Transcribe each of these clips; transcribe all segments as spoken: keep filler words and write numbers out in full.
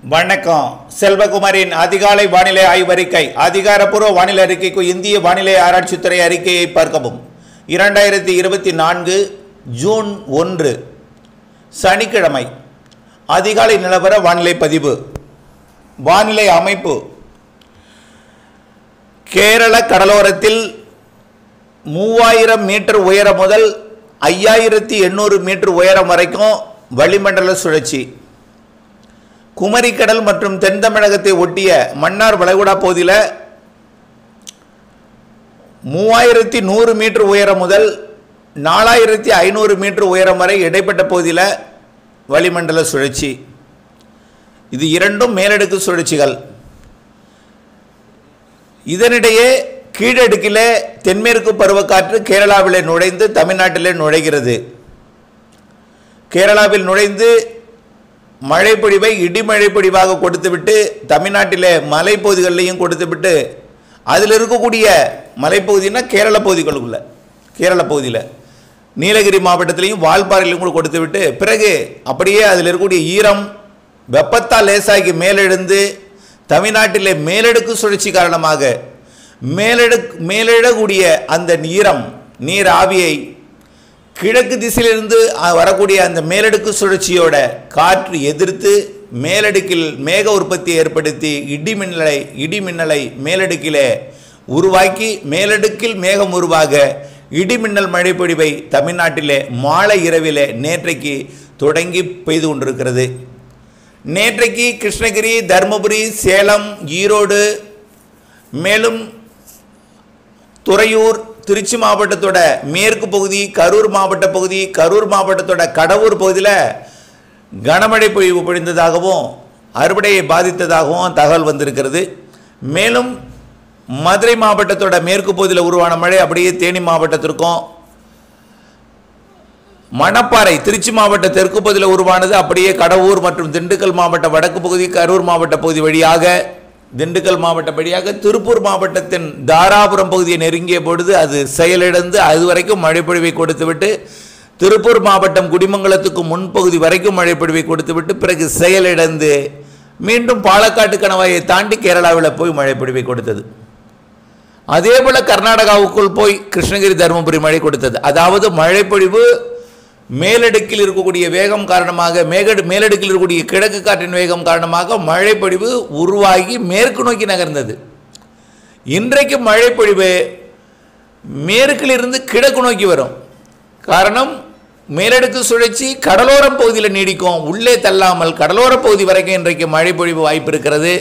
வணக்கம். செல்வகுமாரின் அதிகாலை வானிலை ஆய்வறிக்கை. அதிகாரப்பூர்வ வானிலை அறிக்கைக்கு இந்திய வானிலை ஆராய்ச்சித்துறை அறிக்கையை பார்க்கவும். இரண்டாயிரத்தி இருபத்தி நான்கு ஜூன் ஒன்று சனிக்கிழமை அதிகாலை நிலவர வானிலை பதிவு. வானிலை அமைப்பு: கேரள கடலோரத்தில் மூவாயிரம் மீட்டர் உயரம் முதல் ஐயாயிரத்தி எண்ணூறு மீட்டர் உயரம் வரைக்கும் வளிமண்டல சுழற்சி. குமரிக்கடல் மற்றும் தென் தமிழகத்தை ஒட்டிய மன்னார் வளைகுடா பகுதியில் மூவாயிரத்தி நூறு மீட்டர் உயரம் முதல் நாலாயிரத்தி ஐநூறு மீட்டர் உயரம் வரை இடைப்பட்ட பகுதியில் வளிமண்டல சுழற்சி. இது இரண்டும் மேலடுக்கு சுழற்சிகள். இதனிடையே கீழடுக்கிலே தென்மேற்கு பருவக்காற்று கேரளாவிலே நுழைந்து தமிழ்நாட்டிலே நுழைகிறது. கேரளாவில் நுழைந்து மழை பொழிவை இடிமழை பொழிவாக கொடுத்துவிட்டு தமிழ்நாட்டிலே மலைப்பகுதிகளிலையும் கொடுத்துவிட்டு அதில் இருக்கக்கூடிய மலைப்பகுதினா கேரள பகுதிகளுக்குள்ள கேரள பகுதியில் நீலகிரி மாவட்டத்திலையும் வால்பாறையிலையும் கூட கொடுத்துவிட்டு பிறகு அப்படியே அதில் இருக்கக்கூடிய ஈரம் வெப்பத்தால் லேசாகி மேலெழுந்து தமிழ்நாட்டிலே மேலடுக்கு சுழற்சி காரணமாக மேலெடு மேலெழக்கூடிய அந்த ஈரம் நீர் ஆவியை கிழக்கு திசையிலிருந்து வரக்கூடிய அந்த மேலடுக்கு சுழற்சியோட காற்று எதிர்த்து மேலடுக்கில் மேக உற்பத்தியை ஏற்படுத்தி இடிமின்னலை இடிமின்னலை மேலடுக்கிலே உருவாக்கி மேலடுக்கில் மேகம் உருவாக இடிமின்னல் மழை பொழிவை தமிழ்நாட்டிலே மாலை இரவிலே நேற்றைக்கு தொடங்கி பெய்து கொண்டிருக்கிறது. நேற்றைக்கு கிருஷ்ணகிரி, தருமபுரி, சேலம், ஈரோடு, மேலும் துறையூர், திருச்சி மாவட்டத்தோட மேற்கு பகுதி, கரூர் மாவட்ட பகுதி, கரூர் மாவட்டத்தோட கடவூர் பகுதியில் கனமழை பொழிவு பொழிந்ததாகவும் அறுவடையை பாதித்ததாகவும் தகவல் வந்திருக்கிறது. மேலும் மதுரை மாவட்டத்தோட மேற்கு பகுதியில் உருவான மழை அப்படியே தேனி மாவட்டத்திற்கும், மணப்பாறை திருச்சி மாவட்ட தெற்கு பகுதியில் உருவானது அப்படியே கடவூர் மற்றும் திண்டுக்கல் மாவட்ட வடக்கு பகுதி, கரூர் மாவட்ட பகுதி வழியாக திண்டுக்கல் மாவட்ட வழியாக திருப்பூர் மாவட்டத்தின் தாராபுரம் பகுதியை நெருங்கிய பொழுது அது செயலிழந்து அதுவரைக்கும் மழைப்பொழிவை கொடுத்துவிட்டு திருப்பூர் மாவட்டம் குடிமங்கலத்துக்கு முன்பகுதி வரைக்கும் மழைப்பொழிவை கொடுத்துவிட்டு பிறகு செயலிழந்து மீண்டும் பாலக்காட்டு கணவாயை தாண்டி கேரளாவில் போய் மழைப்பொழிவை கொடுத்தது. அதே போல கர்நாடகாவுக்குள் போய் கிருஷ்ணகிரி, தருமபுரி மழை கொடுத்தது. அதாவது மழைப்பொழிவு மேலடுக்கில் இருக்கக்கூடிய வேகம் காரணமாக மேக மேலடுக்கில் இருக்கக்கூடிய கிழக்கு காற்றின் வேகம் காரணமாக மழைப்பொழிவு உருவாகி மேற்கு நோக்கி நகர்ந்தது. இன்றைக்கு மழைப்பொழிவு மேற்கிலிருந்து கிழக்கு நோக்கி வரும். காரணம், மேலடுக்கு சுழற்சி கடலோரம் பகுதியில் நீடிக்கும், உள்ளே தள்ளாமல் கடலோர பகுதி வரைக்கும் இன்றைக்கு மழைப்பொழிவு வாய்ப்பு இருக்கிறது.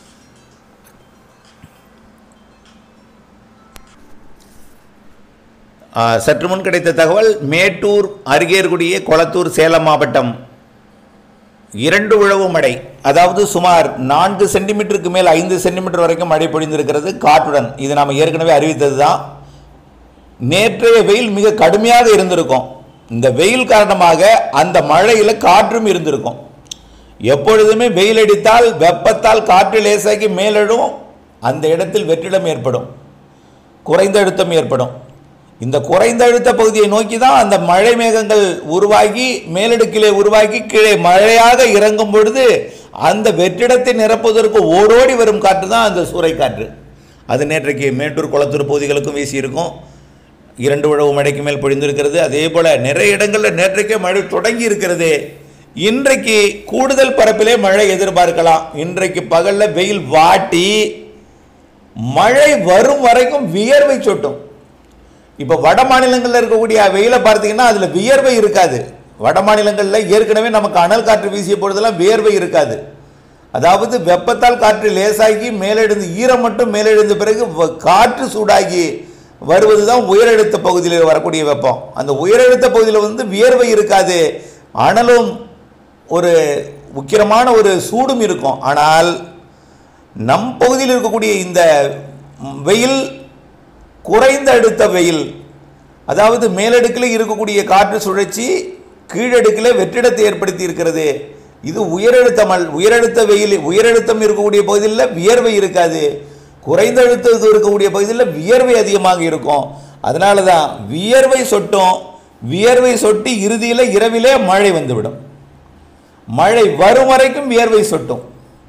சற்று முன் கிடைத்த தகவல், மேட்டூர் அருகே இருக்கக்கூடிய கொளத்தூர், சேலம் மாவட்டம் இரண்டு உழவு மழை, அதாவது சுமார் நான்கு சென்டிமீட்டருக்கு மேல் ஐந்து சென்டிமீட்டர் வரைக்கும் மழை பொழிந்திருக்கிறது காற்றுடன். இது நாம் ஏற்கனவே அறிவித்தது தான். நேற்றைய வெயில் மிக கடுமையாக இருந்திருக்கும். இந்த வெயில் காரணமாக அந்த மழையில் காற்றும் இருந்திருக்கும். எப்பொழுதுமே வெயில் அடித்தால் வெப்பத்தால் காற்று லேசாகி மேலெழும், அந்த இடத்தில் வெற்றிடம் ஏற்படும், குறைந்த அழுத்தம் ஏற்படும். இந்த குறைந்த அழுத்த பகுதியை நோக்கி தான் அந்த மழை மேகங்கள் உருவாகி மேலடுக்கிலே உருவாகி கீழே மழையாக இறங்கும் பொழுது அந்த வெற்றிடத்தை நிரப்புவதற்கு ஓடோடி வரும் காற்று தான் அந்த சூறைக்காற்று. அது நேற்றைக்கு மேட்டூர், கொளத்தூர் பகுதிகளுக்கும் வீசியிருக்கும். இரண்டு உழவு மழைக்கு மேல் பொழிந்திருக்கிறது. அதே போல் நிறைய இடங்களில் நேற்றைக்கே மழை தொடங்கி இருக்கிறது. இன்றைக்கு கூடுதல் பரப்பிலே மழை எதிர்பார்க்கலாம். இன்றைக்கு பகலில் வெயில் வாட்டி மழை வரும் வரைக்கும் வியர்வை சொட்டும். இப்போ வட மாநிலங்களில் இருக்கக்கூடிய வெயிலை பார்த்தீங்கன்னா அதில் வியர்வை இருக்காது. வட மாநிலங்களில் ஏற்கனவே நமக்கு அனல் காற்று வீசிய பொழுதெல்லாம் வியர்வை இருக்காது. அதாவது வெப்பத்தால் காற்று லேசாகி மேலெழுந்து ஈரம் மட்டும் மேலெழுந்த பிறகு காற்று சூடாகி வருவது தான் உயரழுத்த பகுதியில் வரக்கூடிய வெப்பம். அந்த உயரழுத்த பகுதியில் வந்து வியர்வை இருக்காது, அனலும் ஒரு உக்கிரமான ஒரு சூடும் இருக்கும். ஆனால் நம் பகுதியில் இருக்கக்கூடிய இந்த வெயில் குறைந்த அழுத்த வெயில், அதாவது மேலடுக்கில் இருக்கக்கூடிய காற்று சுழற்சி கீழடுக்கில் வெற்றிடத்தை ஏற்படுத்தி இருக்கிறது. இது உயரழுத்தம் உயரழுத்த வெயில். உயரழுத்தம் இருக்கக்கூடிய பகுதியில் வியர்வை இருக்காது, குறைந்த அழுத்தத்தில் இருக்கக்கூடிய பகுதியில் வியர்வை அதிகமாக இருக்கும். அதனால தான் வியர்வை சொட்டும். வியர்வை சொட்டி இறுதியில் இரவிலே மழை வந்துவிடும். மழை வரும் வரைக்கும் வியர்வை சொட்டும்.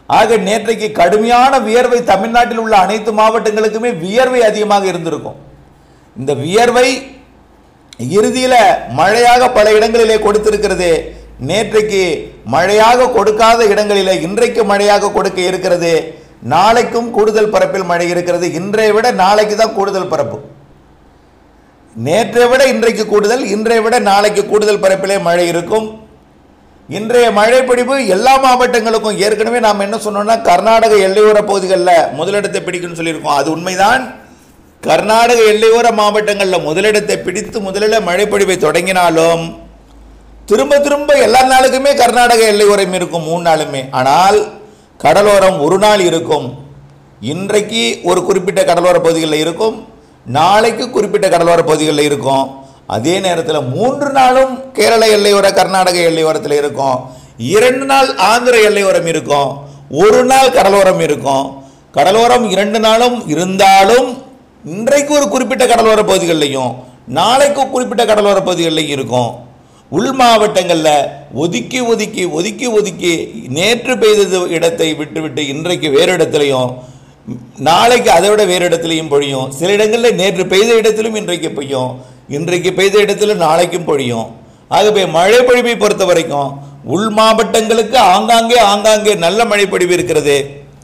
ஆக நேற்றைக்கு கடுமையான வியர்வை தமிழ்நாட்டில் உள்ள அனைத்து மாவட்டங்களுக்குமே வியர்வை அதிகமாக இருந்திருக்கும். இந்த வியர்வை இறுதியில் மழையாக பல இடங்களிலே கொடுத்திருக்கிறது. நேற்றைக்கு மழையாக கொடுக்காத இடங்களிலே இன்றைக்கு மழையாக கொடுக்க இருக்கிறது. நாளைக்கும் கூடுதல் பரப்பில் மழை இருக்கிறது. இன்றைய விட நாளைக்கு தான் கூடுதல் பரப்பு. நேற்றை விட இன்றைக்கு கூடுதல், இன்றைய விட நாளைக்கு கூடுதல் பரப்பிலே மழை இருக்கும். இன்றைய மழை பொழிவு எல்லா மாவட்டங்களுக்கும், ஏற்கனவே நாம் என்ன சொன்னோம்னா கர்நாடக எல்லையோர பகுதிகளில் முதலிடத்தை பிடிக்கும்னு சொல்லியிருக்கோம். அது உண்மைதான். கர்நாடக எல்லையோர மாவட்டங்களில் முதலிடத்தை பிடித்து முதலில் மழை பொழிவை தொடங்கினாலும் திரும்ப திரும்ப எல்லா நாளுக்குமே கர்நாடக எல்லையோரம் இருக்கும், மூணு நாளுமே. ஆனால் கடலோரம் ஒரு நாள் இருக்கும். இன்றைக்கு ஒரு குறிப்பிட்ட கடலோர பகுதிகளில் இருக்கும், நாளைக்கு குறிப்பிட்ட கடலோர பகுதிகளில் இருக்கும். அதே நேரத்தில் மூன்று நாளும் கேரள எல்லையோர கர்நாடக எல்லையோரத்தில் இருக்கும். இரண்டு நாள் ஆந்திர எல்லையோரம் இருக்கும், ஒரு நாள் கடலோரம் இருக்கும். கடலோரம் இரண்டு நாளும் இருந்தாலும் இன்றைக்கு ஒரு குறிப்பிட்ட கடலோர பகுதிகளிலையும் நாளைக்கு குறிப்பிட்ட கடலோர பகுதிகளிலையும் இருக்கும். உள் மாவட்டங்களில் ஒதுக்கி ஒதுக்கி ஒதுக்கி ஒதுக்கி நேற்று பெய்த இடத்தை விட்டுவிட்டு இன்றைக்கு வேறு இடத்துலையும் நாளைக்கு அதை விட வேறு இடத்துலையும் பொழியும். சில இடங்களில் நேற்று பெய்த இடத்திலும் இன்றைக்கு பெய்யும், இன்றைக்கு பெய்த இடத்திலும் நாளைக்கும் பொழியும். ஆகவே மழை பொழிவை பொறுத்த வரைக்கும் உள் மாவட்டங்களுக்கு ஆங்காங்கே ஆங்காங்கே நல்ல மழை பொழிவு இருக்கிறது.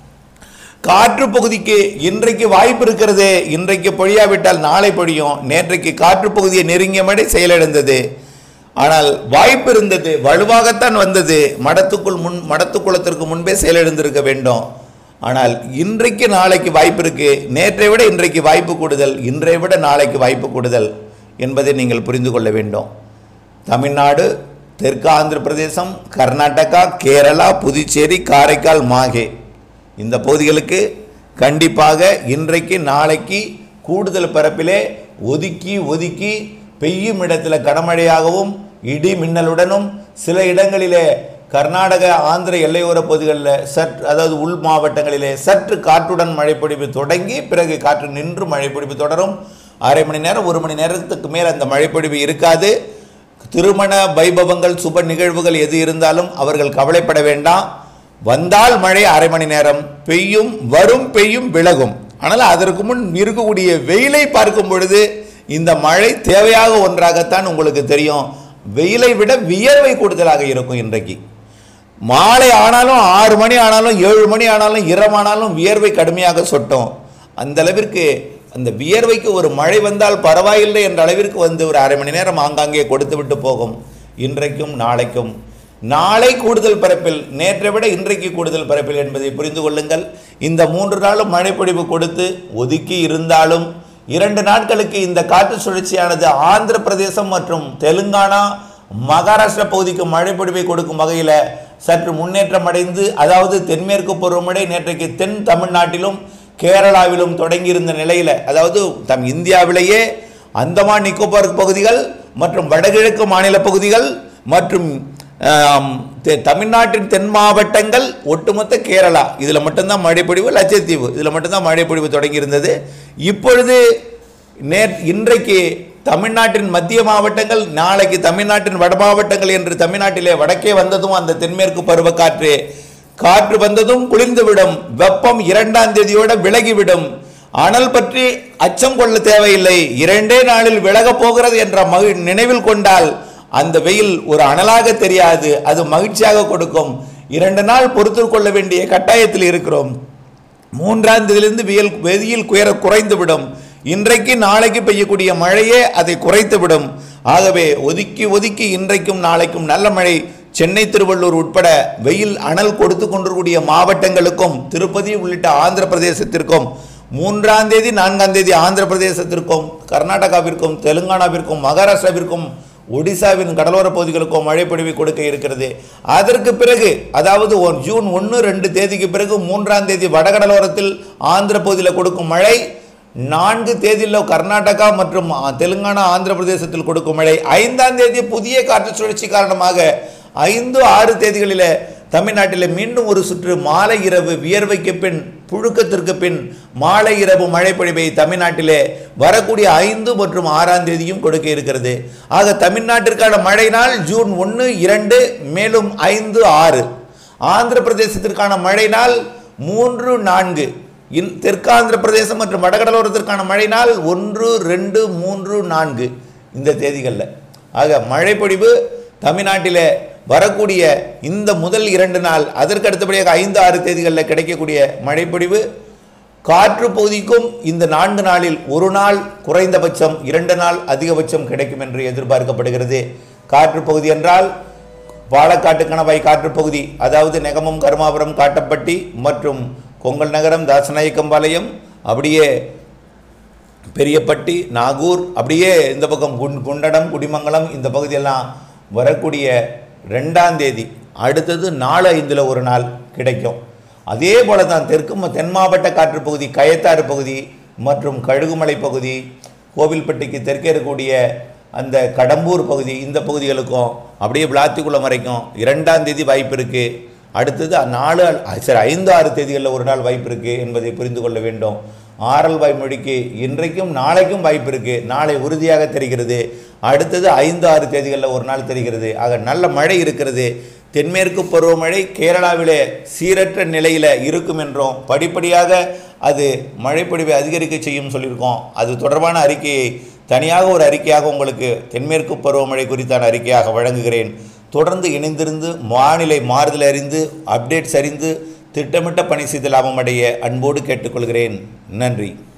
காற்று பகுதிக்கு இன்றைக்கு வாய்ப்பு இருக்கிறது, இன்றைக்கு பொழியாவிட்டால் நாளை பொழியும். நேற்றைக்கு காற்று பகுதியை நெருங்கிய மழை செயலிழந்தது, ஆனால் வாய்ப்பு இருந்தது, வலுவாகத்தான் வந்தது. மடத்துக்குள் முன் மடத்துக்குளத்திற்கு முன்பே செயலிழந்திருக்க வேண்டும். ஆனால் இன்றைக்கு நாளைக்கு வாய்ப்பு இருக்கு. நேற்றை விட இன்றைக்கு வாய்ப்பு கூடுதல், இன்றைய விட நாளைக்கு வாய்ப்பு கூடுதல் என்பதை நீங்கள் புரிந்து கொள்ள வேண்டும். தமிழ்நாடு, தெற்கு ஆந்திர பிரதேசம், கர்நாடகா, கேரளா, புதுச்சேரி, காரைக்கால், மாஹே இந்த பகுதிகளுக்கு கண்டிப்பாக இன்றைக்கு நாளைக்கு கூடுதல் பரப்பிலே ஒதுக்கி ஒதுக்கி பெய்யும் இடத்தில் கனமழையாகவும் இடி மின்னலுடனும், சில இடங்களிலே கர்நாடக ஆந்திர எல்லையோர பகுதிகளில் சற்று, அதாவது உள் மாவட்டங்களிலே சற்று காற்றுடன் மழைப்பொழிவு தொடங்கி பிறகு காற்று நின்று மழைப்பொழிவு தொடரும். அரை மணி நேரம் ஒரு மணி நேரத்துக்கு மேல் அந்த மழைப்பொழிவு இருக்காது. திருமண வைபவங்கள் சுப நிகழ்வுகள் எது இருந்தாலும் அவர்கள் கவலைப்பட வேண்டாம். வந்தால் மழை அரை மணி நேரம் பெய்யும், வரும், பெய்யும், விலகும். ஆனால் அதற்கு முன் இருக்கக்கூடிய வெயிலை பார்க்கும் பொழுது இந்த மழை தேவையாக ஒன்றாகத்தான் உங்களுக்கு தெரியும். வெயிலை விட வியர்வை கூடுதலாக இருக்கும். இன்றைக்கு மாலை ஆனாலும் ஆறு மணி ஆனாலும் ஏழு மணி ஆனாலும் இரவானாலும் வியர்வை கடுமையாக சொட்டும். அந்த அளவிற்கு அந்த வியர்வைக்கு ஒரு மழை வந்தால் பரவாயில்லை என்ற அளவிற்கு வந்து ஒரு அரை மணி நேரம் ஆங்காங்கே கொடுத்து விட்டு போகும். இன்றைக்கும் நாளைக்கும் நாளை கூடுதல் பரப்பில், நேற்றை விட இன்றைக்கு கூடுதல் பரப்பில் என்பதை புரிந்து கொள்ளுங்கள். இந்த மூன்று நாளும் மழைப்பொழிவு கொடுத்து ஒதுக்கி இருந்தாலும் இரண்டு நாட்களுக்கு இந்த காற்று சுழற்சியானது ஆந்திர பிரதேசம் மற்றும் தெலுங்கானா, மகாராஷ்டிரா பகுதிக்கு மழைப்பொழிவை கொடுக்கும் வகையில் சற்று முன்னேற்றம் அடைந்து, அதாவது தென்மேற்கு பருவமழை நேற்றைக்கு தென் தமிழ்நாட்டிலும் கேரளாவிலும் தொடங்கியிருந்த நிலையில், அதாவது தம் இந்தியாவிலேயே அந்தமான் நிக்கோபார் பகுதிகள் மற்றும் வடகிழக்கு மாநில பகுதிகள் மற்றும் தமிழ்நாட்டின் தென் மாவட்டங்கள், ஒட்டுமொத்த கேரளா இதில் மட்டும்தான் மழைப்பொழிவு, லட்சத்தீவு இதில் மட்டும்தான் மழைப்பொழிவு தொடங்கியிருந்தது. இப்பொழுது நே இன்றைக்கு தமிழ்நாட்டின் மத்திய மாவட்டங்கள், நாளைக்கு தமிழ்நாட்டின் வட மாவட்டங்கள் என்று தமிழ்நாட்டிலே வடக்கே வந்ததும் அந்த தென்மேற்கு பருவக்காற்று காற்று வந்ததும் குளிர்ந்துவிடும். வெப்பம் இரண்டாம் தேதியோட விலகிவிடும். அனல் பற்றி அச்சம் கொள்ள தேவையில்லை. இரண்டே நாளில் விலகப் போகிறது என்ற மகிழ் நினைவில் கொண்டால் அந்த வெயில் ஒரு அனலாக தெரியாது, அது மகிழ்ச்சியாக கொடுக்கும். இரண்டு நாள் பொறுத்து கொள்ள வேண்டிய கட்டாயத்தில் இருக்கிறோம். மூன்றாம் தேதியிலிருந்து வெயில் வெயில் குயர குறைந்துவிடும். இன்றைக்கு நாளைக்கு பெய்யக்கூடிய மழையே அதை குறைத்துவிடும். ஆகவே ஒதுக்கி ஒதுக்கி இன்றைக்கும் நாளைக்கும் நல்ல மழை சென்னை, திருவள்ளூர் உட்பட வெயில் அனல் கொடுத்து கொண்டிருக்கூடிய மாவட்டங்களுக்கும், திருப்பதி உள்ளிட்ட ஆந்திர பிரதேசத்திற்கும், மூன்றாம் தேதி நான்காம் தேதி ஆந்திர பிரதேசத்திற்கும், கர்நாடகாவிற்கும், தெலுங்கானாவிற்கும், மகாராஷ்டிராவிற்கும், ஒடிசாவின் கடலோர பகுதிகளுக்கும் மழை பொழிவை கொடுக்க இருக்கிறது. அதற்கு பிறகு, அதாவது ஜூன் ஒன்று ரெண்டு தேதிக்கு பிறகு மூன்றாம் தேதி வடகடலோரத்தில் ஆந்திர பகுதியில் கொடுக்கும் மழை, நான்கு தேதியில் கர்நாடகா மற்றும் தெலுங்கானா ஆந்திர பிரதேசத்தில் கொடுக்கும் மழை, ஐந்தாம் தேதி புதிய காற்று சுழற்சி காரணமாக ஐந்து ஆறு தேதிகளில் தமிழ்நாட்டில் மீண்டும் ஒரு சுற்று மாலை இரவு வியர்வைக்கு பின், புழுக்கத்திற்கு பின் மாலை இரவு மழை பொழிவை தமிழ்நாட்டிலே வரக்கூடிய ஐந்து மற்றும் ஆறாம் தேதியும் கொடுக்க இருக்கிறது. ஆக தமிழ்நாட்டிற்கான மழை நாள் ஜூன் ஒன்று இரண்டு, மேலும் ஐந்து ஆறு ஆந்திர பிரதேசத்திற்கான மழை நாள் மூன்று நான்கு, இன் தெற்காந்திர பிரதேசம் மற்றும் வடகடலோரத்திற்கான மழை நாள் ஒன்று ரெண்டு மூன்று நான்கு இந்த தேதிகளில். ஆக மழைப்பொழிவு தமிழ்நாட்டில் வரக்கூடிய இந்த முதல் இரண்டு நாள், அதற்கு அடுத்தபடியாக ஐந்து ஆறு தேதிகளில் கிடைக்கக்கூடிய மழைப்பொழிவு காற்று பகுதிக்கும் இந்த நான்கு நாளில் ஒரு நாள் குறைந்தபட்சம், இரண்டு நாள் அதிகபட்சம் கிடைக்கும் என்று எதிர்பார்க்கப்படுகிறது. காற்று பகுதி என்றால் பாலக்காட்டு கணவாய் காற்று பகுதி, அதாவது நெகமம், கருமாபுரம், காட்டப்பட்டி மற்றும் கொங்கல் நகரம், தாசநாயக்கம்பாளையம், அப்படியே பெரியப்பட்டி, நாகூர், அப்படியே இந்த பக்கம் குண் குண்டடம், குடிமங்கலம், இந்த பகுதியெல்லாம் வரக்கூடிய ரெண்டாம் தேதி, அடுத்தது நாலு ஐந்தில் ஒரு நாள் கிடைக்கும். அதே போல தான் தெற்கு தென் மாவட்ட காற்று பகுதி, கயத்தாறு பகுதி மற்றும் கழுகுமலை பகுதி, கோவில்பட்டிக்கு தெற்கே இருக்கக்கூடிய அந்த கடம்பூர் பகுதி, இந்த பகுதிகளுக்கும் அப்படியே விளாத்திக்குளம் வரைக்கும் இரண்டாம் தேதி வாய்ப்பு இருக்குது. அடுத்தது நாலு சரி ஐந்து ஆறு தேதிகளில் ஒரு நாள் வாய்ப்பு இருக்குது என்பதை புரிந்து கொள்ள வேண்டும். ஆரல் வாய்மொழிக்கு இன்றைக்கும் நாளைக்கும் வாய்ப்பு இருக்குது, நாளை உறுதியாக தெரிகிறது. அடுத்தது ஐந்து ஆறு தேதிகளில் ஒரு நாள் தெரிகிறது. ஆக நல்ல மழை இருக்கிறது. தென்மேற்கு பருவமழை கேரளாவிலே சீரற்ற நிலையில் இருக்கும் என்றும் படிப்படியாக அது மழைப்பொழிவை அதிகரிக்க செய்யும் சொல்லியிருக்கோம். அது தொடர்பான அறிக்கையை தனியாக ஒரு அறிக்கையாக உங்களுக்கு தென்மேற்கு பருவமழை குறித்தான அறிக்கையாக வழங்குகிறேன். தொடர்ந்து இணைந்திருந்து வானிலை மாறுதல் அறிந்து அப்டேட்ஸ் அறிந்து திட்டமிட்ட பணி செய்து லாபம் அடைய அன்போடு கேட்டுக்கொள்கிறேன். நன்றி.